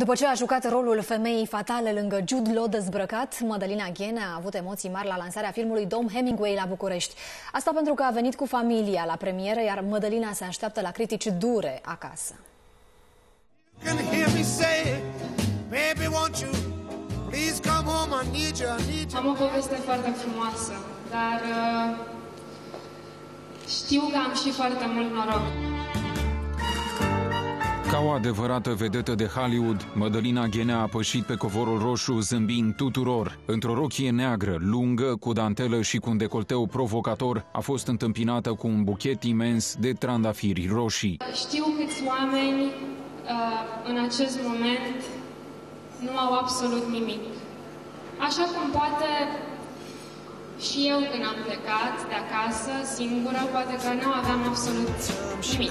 După ce a jucat rolul femeii fatale lângă Jude Law dezbrăcat, Mădălina Ghene a avut emoții mari la lansarea filmului Dom Hemingway la București. Asta pentru că a venit cu familia la premieră, iar Mădălina se așteaptă la critici dure acasă. Am o poveste foarte frumoasă, dar știu că am și foarte mult noroc. Ca o adevărată vedetă de Hollywood, Mădălina Ghene a pășit pe covorul roșu zâmbind tuturor. Într-o rochie neagră, lungă, cu dantelă și cu un decolteu provocator, a fost întâmpinată cu un buchet imens de trandafiri roșii. Știu câți oameni în acest moment nu au absolut nimic. Așa cum poate și eu când am plecat de acasă, singură, poate că nu aveam absolut nimic.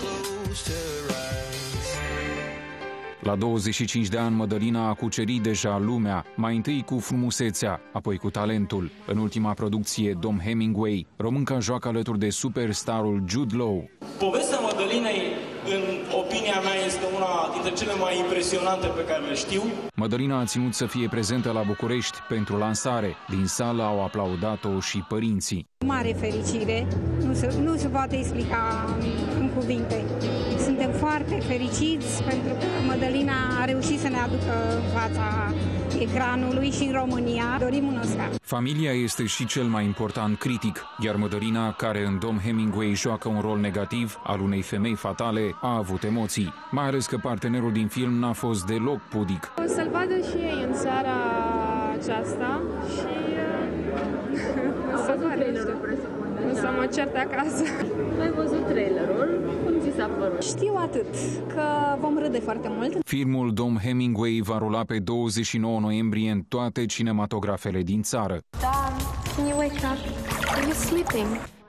La 25 de ani, Mădălina a cucerit deja lumea, mai întâi cu frumusețea, apoi cu talentul. În ultima producție, Dom Hemingway, românca joacă alături de superstarul Jude Law. Povestea Mădălinei, în opinia mea, este una dintre cele mai impresionante pe care le știu. Mădălina a ținut să fie prezentă la București pentru lansare. Din sală au aplaudat-o și părinții. Mare fericire, nu se poate explica în cuvinte. Suntem foarte fericiți pentru că Mădălina a reușit să ne aducă în fața ecranului și în România. Dorim un Oscar. Familia este și cel mai important critic, iar Mădălina, care în Dom Hemingway joacă un rol negativ al unei femei fatale, a avut emoții, mai ales că partenerul din film n-a fost deloc pudic. O să-l vadă și ei în seara aceasta și o să mă cert acasă. Ai văzut trailerul? Cum ți s-a părut? Știu atât, că vom râde foarte mult. Filmul Dom Hemingway va rula pe 29 noiembrie în toate cinematografele din țară. Can you wake up? Are you sleeping?